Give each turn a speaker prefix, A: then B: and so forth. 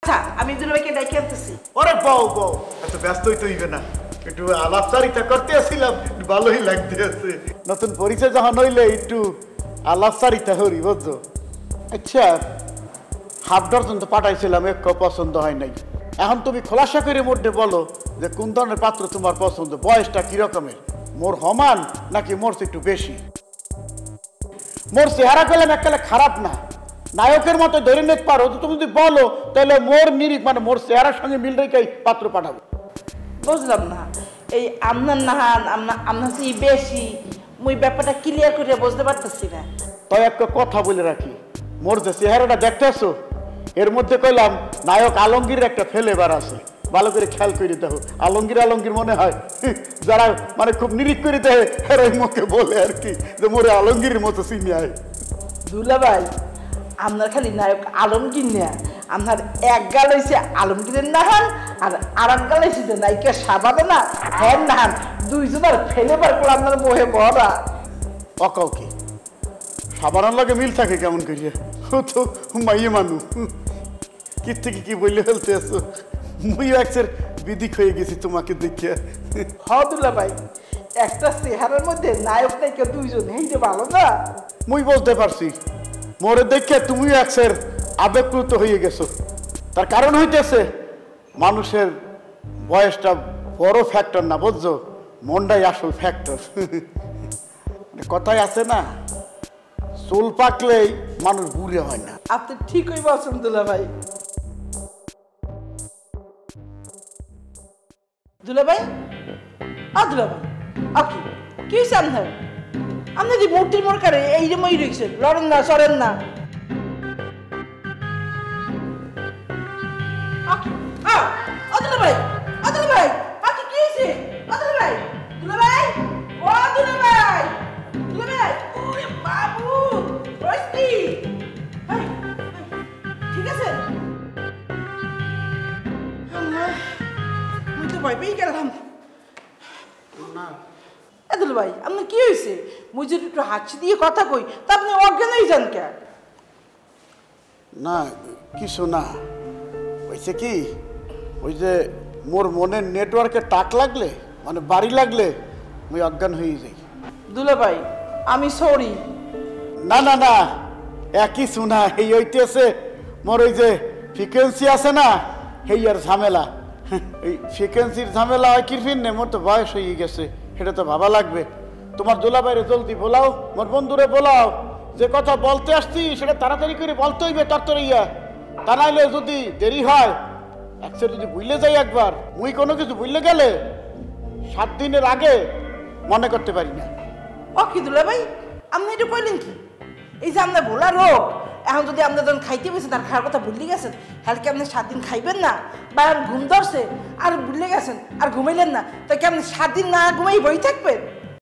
A: আচ্ছা আমি দুলাভাইকে ডাইকে আনতেছি।
B: ওরে বউ বউ এত ব্যস্তই তো হইবে না, একটু আলাপচারিতা করতে আসছিলাম, ভালোই লাগতে আছে। নতুন পরিচয় যখন হইলে একটু আলাপচারিতা হরি বুঝছো। আচ্ছা হাফ ডজন তো পাঠাইছিলাম, এক পছন্দ হয় নাই। এখন তুমি খোলাসা করে মধ্যে বলো যে কোন ধরনের পাত্র তোমার পছন্দ, বয়সটা কিরকমের, মোর সমান নাকি মোর একটু বেশি। মোর চেহারা করলাম এককালে খারাপ না, নায়কের মতো ধরে নিতে পারো তো তুমি যদি বলো তাহলে মোর নিরিখ মানে মোর চেহারার সঙ্গে মিল রেখেই পাত্র পাঠাবো।
A: বুঝলাম না এই আপনার নাহান আপনার চেয়ে বেশি, মুই ব্যাপারটা ক্লিয়ার করে বুঝতে পারতেছি না।
B: তাই একটা কথা বলে রাখি, মোর যে চেহারাটা দেখতেছো এর মধ্যে কইলাম নায়ক আলমগীর একটা ফ্লেভার আছে, ভালো করে খেয়াল করে দেখো। আলমগীর আলমগীর মনে হয় যারা মানে খুব নিরিখ করে দেখে এরাই মুখে বলে আর কি যে মোরে আলমগীরের মতো চিনি আয়।
A: দুলাভাই আপনার খালি নায়ক আলমগীর না, আপনার এক গাল হয়েছে আলমগীরের নাহান আর এক গাল হয়েছে যে নায়িকা সাবাদে না হ্যাঁ নাহান, দুইজনের ফ্লেভার করে আপনার মোহে ভরা।
B: অকাও কি সাবানার লাগে মিল থাকে কেমন করিয়া, ও তো মাইয়ে মানু কি থেকে কি বললে ফেলতে আসো। মুই একসের বিদিক হয়ে গেছি তোমাকে দেখিয়া।
A: হদুল্লা ভাই একটা চেহারার মধ্যে নায়ক নায়িকা দুইজন হেঁটে ভালো না।
B: মুই বলতে পারছি মোরে দেখিয়া তুমিও একসের আবেগপ্লুত হয়ে গেছো। তার কারণ হইতেছে মানুষের বয়সটা বড় ফ্যাক্টর না বুঝছো, মনটাই আসল ফ্যাক্টর। কথাই আছে না চুল পাকলেই মানুষ বুড়ে হয় না।
A: আপনি ঠিকই বলছেন দুলা ভাই। দুলা ভাই দুলা ভাই কি কি হয়েছে আপনার? আপনি যে মূর্তির মোড় কারে এই যে মই রয়েছেন, লড়েন না সরেন না। দুলা ভাই দুলা ভাই কি হয়েছে? দুলা ভাই দুলা ভাই ও দুলা ভাই দুলা ভাই ওরে বাবু রস্তি ঠিক আছে? আমি তো ভয় পেয়ে গেলাম। দুলা ভাই আপনার কি হয়েছে? মুই যদি একটু হাঁচি দিয়ে কথা কই তা আপনি অজ্ঞান হয়ে যান কে?
B: না কিছু না, হয়েছে কি ওই যে মোর মনের নেটওয়ার্কে টাক লাগলে মানে বাড়ি লাগলে আমি অজ্ঞান হয়ে যাই।
A: দুলা ভাই আমি সরি।
B: না না না একই শোনা এই হইতেছে মোর ওই যে ফ্রিকোয়েন্সি আছে না এই আর ঝামেলা। এই ফ্রিকোয়েন্সির ঝামেলা হয় কি ফিরনে, মোর তো বয়স হয়ে গেছে, সেটা তো ভাবা লাগবে। তোমার দুলাভাইরে জলদি বলাও, মোর বন্ধুরে বলাও যে কথা বলতে আসছি সেটা তাড়াতাড়ি করে বলতে হইবে তরতরিয়া, তা নাইলে যদি দেরি হয় একসাথে যদি বুঝলে যাই একবার মুই কোনো কিছু বুঝলে গেলে 7 দিনের আগে মনে করতে পারি না।
A: কি দুলা ভাই আপনি এটা কইলেন কি? এই যে আপনার ভোলা রোগ, এখন যদি আপনার যখন খাইতে পেয়েছেন তার খাওয়ার কথা ভুলে গেছেন, তাহলে কি আপনি 7 দিন খাইবেন না? বা ঘুম ধরছে আর ভুলে গেছেন আর ঘুমাইলেন না, তাই কি আপনি 7 দিন না ঘুমাই বই থাকবেন?